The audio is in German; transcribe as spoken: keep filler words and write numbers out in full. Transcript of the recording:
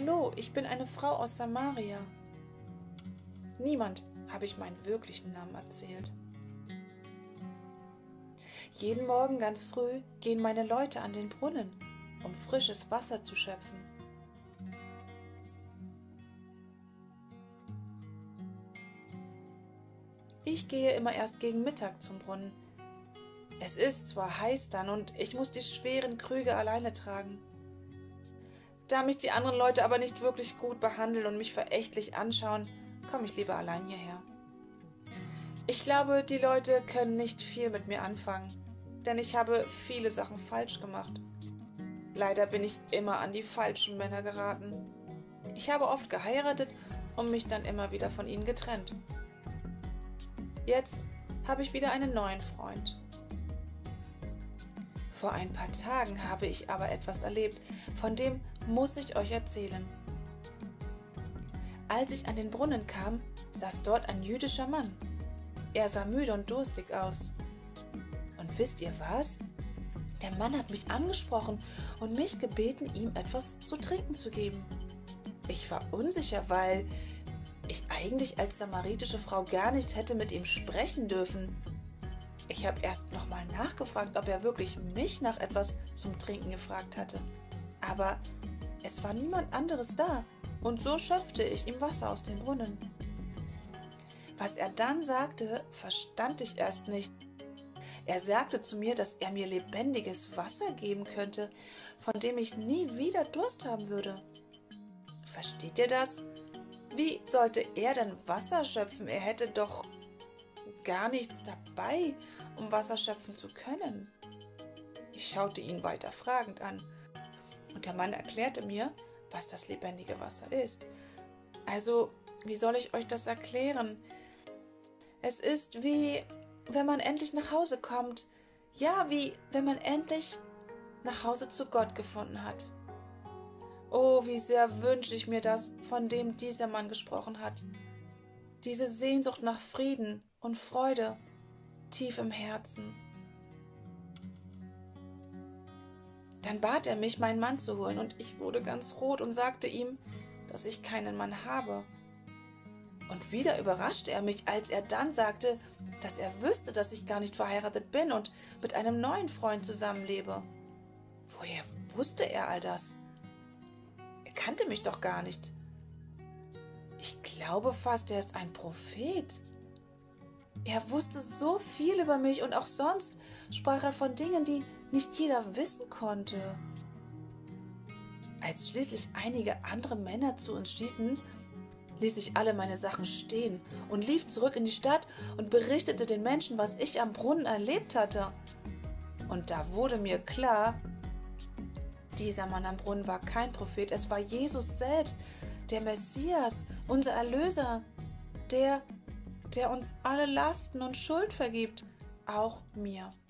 Hallo, ich bin eine Frau aus Samaria. Niemand habe ich meinen wirklichen Namen erzählt. Jeden Morgen ganz früh gehen meine Leute an den Brunnen, um frisches Wasser zu schöpfen. Ich gehe immer erst gegen Mittag zum Brunnen. Es ist zwar heiß dann und ich muss die schweren Krüge alleine tragen. Da mich die anderen Leute aber nicht wirklich gut behandeln und mich verächtlich anschauen, komme ich lieber allein hierher. Ich glaube, die Leute können nicht viel mit mir anfangen, denn ich habe viele Sachen falsch gemacht. Leider bin ich immer an die falschen Männer geraten. Ich habe oft geheiratet und mich dann immer wieder von ihnen getrennt. Jetzt habe ich wieder einen neuen Freund. Vor ein paar Tagen habe ich aber etwas erlebt, von dem muss ich euch erzählen. Als ich an den Brunnen kam, saß dort ein jüdischer Mann. Er sah müde und durstig aus. Und wisst ihr was? Der Mann hat mich angesprochen und mich gebeten, ihm etwas zu trinken zu geben. Ich war unsicher, weil ich eigentlich als samaritische Frau gar nicht hätte mit ihm sprechen dürfen. Ich habe erst nochmal nachgefragt, ob er wirklich mich nach etwas zum Trinken gefragt hatte. Aber es war niemand anderes da und so schöpfte ich ihm Wasser aus dem Brunnen. Was er dann sagte, verstand ich erst nicht. Er sagte zu mir, dass er mir lebendiges Wasser geben könnte, von dem ich nie wieder Durst haben würde. Versteht ihr das? Wie sollte er denn Wasser schöpfen? Er hätte doch gar nichts dabei, um Wasser schöpfen zu können. Ich schaute ihn weiter fragend an und der Mann erklärte mir, was das lebendige Wasser ist. Also, wie soll ich euch das erklären? Es ist wie, wenn man endlich nach Hause kommt. Ja, wie wenn man endlich nach Hause zu Gott gefunden hat. Oh, wie sehr wünsche ich mir das, von dem dieser Mann gesprochen hat. Diese Sehnsucht nach Frieden und Freude tief im Herzen. Dann bat er mich, meinen Mann zu holen, und ich wurde ganz rot und sagte ihm, dass ich keinen Mann habe. Und wieder überraschte er mich, als er dann sagte, dass er wüsste, dass ich gar nicht verheiratet bin und mit einem neuen Freund zusammenlebe. Woher wusste er all das? Er kannte mich doch gar nicht. Ich glaube fast, er ist ein Prophet. Er wusste so viel über mich und auch sonst sprach er von Dingen, die nicht jeder wissen konnte. Als schließlich einige andere Männer zu uns stießen, ließ ich alle meine Sachen stehen und lief zurück in die Stadt und berichtete den Menschen, was ich am Brunnen erlebt hatte. Und da wurde mir klar, dieser Mann am Brunnen war kein Prophet, es war Jesus selbst, der Messias, unser Erlöser, der, der uns alle Lasten und Schuld vergibt, auch mir.